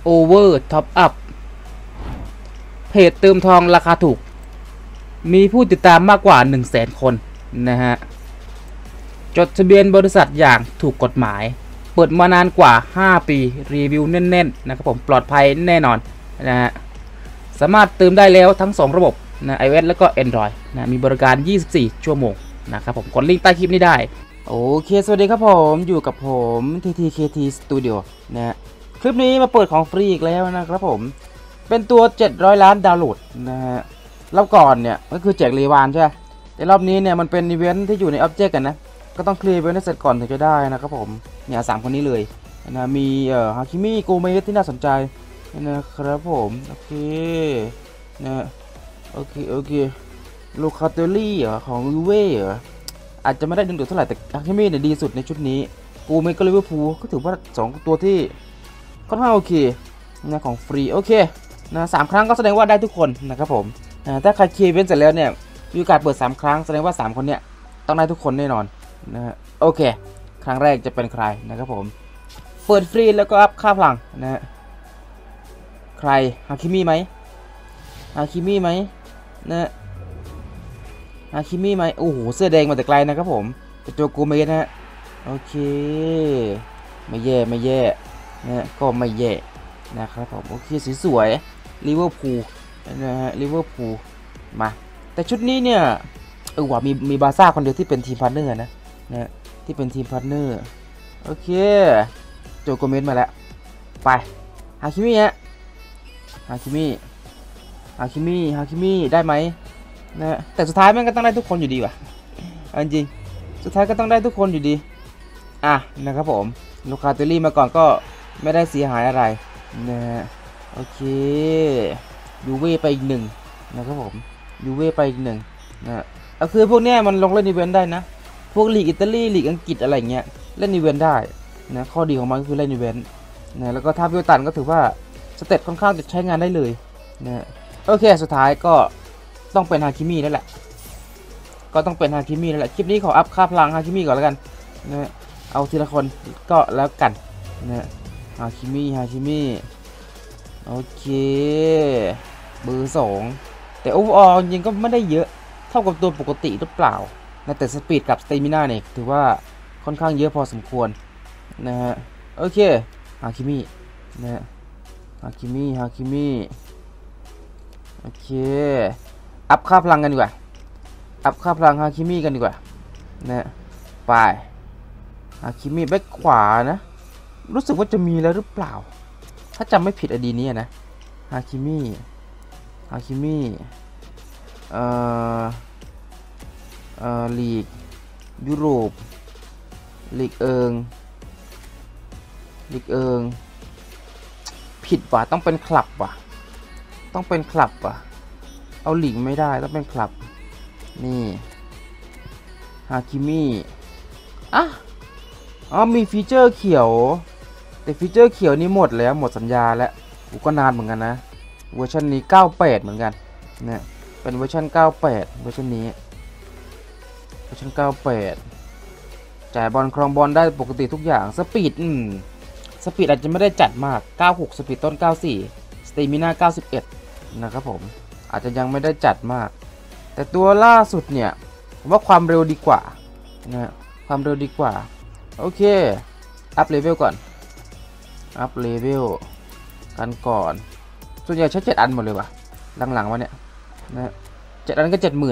Over Top Up เพจเติมทองราคาถูกมีผู้ติดตามมากกว่า 100,000 คนนะฮะจดทะเบียนบริษัทอย่างถูกกฎหมายเปิดมานานกว่า5ปีรีวิวแน่นๆนะครับผมปลอดภัยแน่นอนนะฮะสามารถเติมได้แล้วทั้ง2ระบบนะ iOS แล้วก็ Android นะมีบริการ24ชั่วโมงนะครับผมกดลิงก์ใต้คลิปนี้ได้โอเคสวัสดีครับผมอยู่กับผม TTKT Studio นะฮะคลิปนี้มาเปิดของฟรีอีกแล้วนะครับผมเป็นตัว700 ล้านดาวน์โหลดนะฮะรอบก่อนเนี่ยก็คือแจกรีวานใช่ไหมแต่รอบนี้เนี่ยมันเป็นอีเวนท์ที่อยู่ใน Object กันนะก็ต้องเคลียร์ไปให้เสร็จก่อนถึงจะได้นะครับผมเนี่ย3คนนี้เลยนะมีฮาคิมิโกเมสที่น่าสนใจนะครับผมโอเคนะโอเคลูคาเตอรี่ของยูเว่อาจจะไม่ได้ดึงดูดเท่าไหร่แต่ฮาคิมิเนี่ยดีสุดในชุดนี้โกเมสก็ลิเวอร์พูลก็ถือว่า2ตัวที่ค่อนข้างโอเคนะของฟรีโอเคนะ3 ครั้งก็แสดงว่าได้ทุกคนนะครับผมถ้าใครเคลียร์เว้นเสร็จแล้วเนี่ยมีโอกาสเปิด3 ครั้งแสดงว่า3 คนเนี่ยต้องได้ทุกคนแน่นอนนะฮะโอเคครั้งแรกจะเป็นใครนะครับผมเปิดฟรีแล้วก็อัพค่าพลังนะฮะใครฮาคิมิไหมฮาคิมิไหมนะฮาคิมิไหมโอ้โหเสื้อแดงมาแต่ไกลนะครับผมเป็นตัวกูเมสนะฮะโอเคไม่แย่นะก็ไม่แย่นะครับผมโอเคสวยลิเวอร์พูลนะฮะลิเวอร์พูลมาแต่ชุดนี้เนี่ยว่ามีบาซ่าคนเดียวที่เป็นทีมพาร์ทเนอร์นะที่เป็นทีมพาร์ทเนอร์โอเคโจโกเมสมาแล้วไปฮาคิมิฮะฮาคิมิได้ไหมนะแต่สุดท้ายมันก็ต้องได้ทุกคนอยู่ดีว่ะจริงสุดท้ายก็ต้องได้ทุกคนอยู่ดีนะครับผมลูคาเตอรี่มาก่อนก็ไม่ได้เสียหายอะไรนะฮะโอเคยูเว่ไปอีก1นะครับผมยูเว่ไปอีก1นะก็คือพวกเนี้ยมันลงเล่นอีเวนต์ได้นะพวกลีกอิตาลีลีกอังกฤษอะไรเงี้ยเล่นอีเวนต์ได้นะข้อดีของมันก็คือเล่นอีเวนต์นะแล้วก็ถ้าพิวตันก็ถือว่าสเตตค่อนข้างจะใช้งานได้เลยนะโอเคสุดท้ายก็ต้องเป็นฮาคิมินั่นแหละคลิปนี้ขออัพค่าพลังฮาคิมิก่อนแล้วกันนะเอาทีละคนก็แล้วกันนะฮาคิมิโอเคเบอร์2แต่โอเวอร์ออลจริงก็ไม่ได้เยอะเท่ากับตัวปกติหรือเปล่านะแต่สปีดกับสเตมิน่าเนี่ยถือว่าค่อนข้างเยอะพอสมควรนะฮะโอเคฮาคิมินะฮะฮาคิมิโอเคอัพค่าพลังกันดีกว่าอัพค่าพลังฮาคิมิกันดีกว่านะไปฮาคิมิแบ็คขวานะรู้สึกว่าจะมีแล้วหรือเปล่าถ้าจำไม่ผิดอดีนี้นะฮาคิมิลีกยุโรปลีกเอิงผิดว่ะต้องเป็นคลับว่ะเอาลีกไม่ได้ต้องเป็นคลับนี่ฮาคิมิมีฟีเจอร์เขียวแต่ฟีเจอร์เขียวนี้หมดแล้วหมดสัญญาแล้วก็นานเหมือนกันนะเวอร์ชันนี้98เหมือนกันเนี่ยเป็นเวอร์ชัน98เวอร์ชันนี้เวอร์ชัน98จ่ายบอลครองบอลได้ปกติทุกอย่างสปีดอาจจะไม่ได้จัดมาก96สปีดต้น94สเตมิน่า91นะครับผมอาจจะยังไม่ได้จัดมากแต่ตัวล่าสุดเนี่ยผมว่าความเร็วดีกว่านะความเร็วดีกว่าโอเคอัพเลเวลก่อนส่วนใหญ่ใช้7 อันหมดเลยว่ะหลังๆวะเนี่ยนะ7 อันก็ 70,000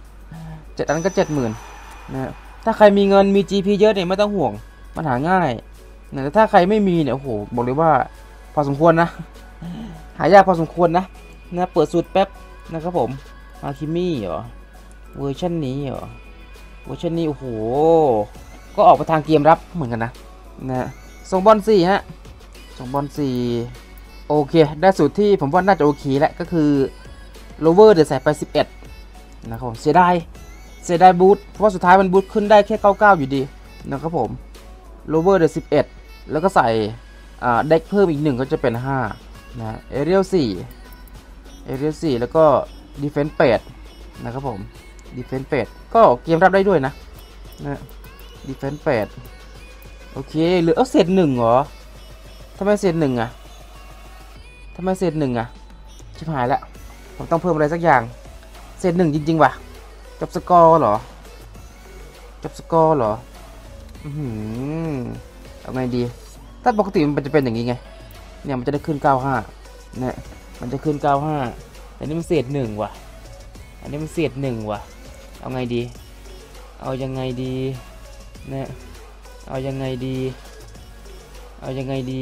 นะถ้าใครมีเงินมี GP เยอะเนี่ยไม่ต้องห่วงมันหาง่ายนะแต่ถ้าใครไม่มีเนี่ยโอ้โหบอกเลยว่าพอสมควรนะหายากพอสมควรนะเปิดสูตรแป๊บนะครับผมฮาคิมิเวอร์ชันนี้โอ้โหก็ออกไปทางเกมรับเหมือนกันนะส่งบอล4ฮะส่งบอล4โอเคได้สูตรที่ผมว่าน่าจะโอเคแล้วก็คือโลเวอร์เดี๋ยวใส่ไป11นะครับผมเสียดายบูทเพราะว่าสุดท้ายมันบูทขึ้นได้แค่99อยู่ดีนะครับผมโลเวอร์เดี๋ยว11แล้วก็ใส่เด็กเพิ่มอีก1ก็จะเป็น5นะเอเรียล4แล้วก็ดีเฟนส์8นะครับผมดีเฟนส์8ก็เกมรับได้ด้วยนะดีเฟนส์8โอเคเหลือเศษ1เหรอทำไมเศษ1 ทำไมเศษหนึ่งอะชิบหายแล้วผมต้องเพิ่มอะไรสักอย่างเศษหนึ่งจริงๆว่ะจบสกอร์เหรอจบสกอร์เหรอเอาไงดีถ้าปกติมันจะเป็นอย่างนี้ไงเนี่ยมันจะได้ขึ้น95เนี่ยมันจะขึ้น95แต่นี่มันเศษหนึ่งว่ะอันนี้มันเศษหนึ่งว่ะเอาไงดีเอายังไงดีเนี่ยเอายังไงดีเอายังไงดี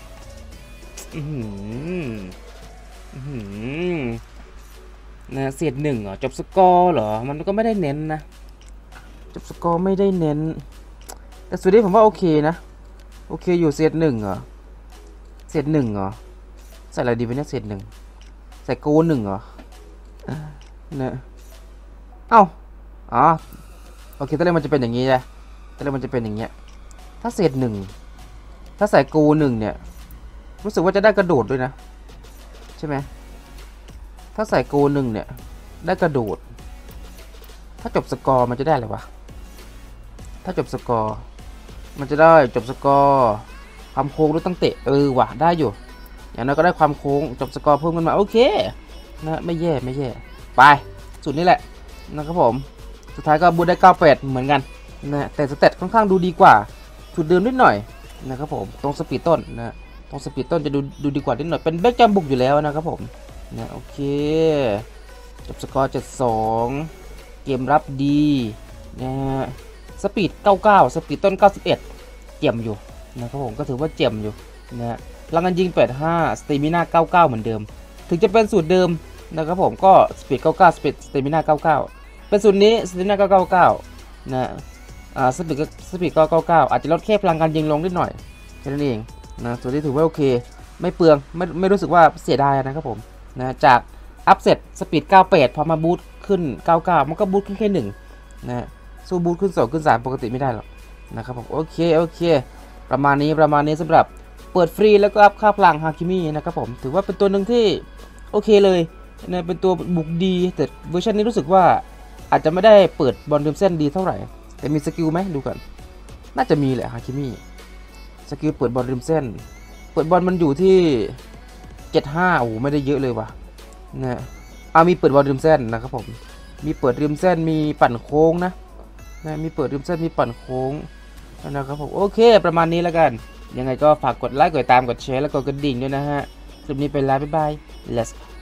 นะเศษหนึ่งเหรอจบสกอร์เหรอมันก็ไม่ได้เน้นนะจบสกอร์ไม่ได้เน้นแต่สุดท้ายผมว่าโอเคนะโอเคอยู่เศษหนึ่งเหรอเศษหนึ่งเหรอใส่อะไรดีไปเนี่ยเศษหนึ่งใส่กูหนึ่งเหรอเนี่ยเอ้าอ๋อโอเคตอนแรกมันจะเป็นอย่างนี้ใช่ตอนแรกมันจะเป็นอย่างเงี้ยถ้าเศษหนึ่งถ้าใส่กูหนึ่งเนี่ยรู้สึกว่าจะได้กระโดดด้วยนะใช่ไหมถ้าใส่กูหนึ่งเนี่ยได้กระโดดถ้าจบสกอร์มันจะได้อะไรวะถ้าจบสกอร์มันจะได้จบสกอร์ความโค้งด้วยตั้งเตะว่ะได้อยู่อย่างนั้นก็ได้ความโค้งจบสกอร์เพิ่มขึ้นมาโอเคนะไม่แย่ไม่แย่ไปสุดนี้แหละนะครับผมสุดท้ายก็บูทได้98เหมือนกันนะแต่สเตตค่อนข้างดูดีกว่าจุดเดิมนิดหน่อยนะครับผมตรงสปีดต้นนะตรงสปีดต้นจะดูดีกว่านิดหน่อยเป็นแบ็กจัมบุกอยู่แล้วนะครับผมนะโอเคจบสกอร์72เกมรับดีนะสปีด99สปีดต้น91เจียมอยู่นะครับผมก็ถือว่าเจียมอยู่นะพลังงานยิง85สเตมิน่า99เหมือนเดิมถึงจะเป็นสูตรเดิมนะครับผมก็สปีด99สปีดสเตมิน่า99เป็นสูตรนี้สเตมิน่า999นะสปีด999อาจจะลดแค่พลังการยิงลงนิดหน่อยแค่นั้นเองนะส่วนที่ถือว่าโอเคไม่เปลืองไม่รู้สึกว่าเสียดายนะครับผมนะจากอัพเสร็จสปีด98พอมาบูทขึ้น99มันก็บูทขึ้นแค่1นะสู้บูทขึ้น2ขึ้น3ปกติไม่ได้หรอกนะครับผมโอเคประมาณนี้สำหรับเปิดฟรีแล้วก็อัพค่าพลังฮาคิมินะครับผมถือว่าเป็นตัวหนึ่งที่โอเคเลยนะเป็นตัวบุกดีแต่เวอร์ชันนี้รู้สึกว่าอาจจะไม่ได้เปิดบอลริมเส้นดีเท่าไหร่แต่มีสกิลไหมดูกันน่าจะมีแหละฮาคิมิสกิลเปิดบอลริมเส้นเปิดบอลมันอยู่ที่75โอ้โหไม่ได้เยอะเลยว่ะนะมีเปิดบอลริมเส้นนะครับผมมีเปิดริมเส้นมีปั่นโค้งนะมีเปิดริมเส้นมีปั่นโค้งนะครับผมโอเคประมาณนี้แล้วกันยังไงก็ฝากกดไลค์กดติดตามกดแชร์แล้วก็กดกระดิ่งด้วยนะฮะคลิปนี้ไปแล้วบ๊ายบาย let's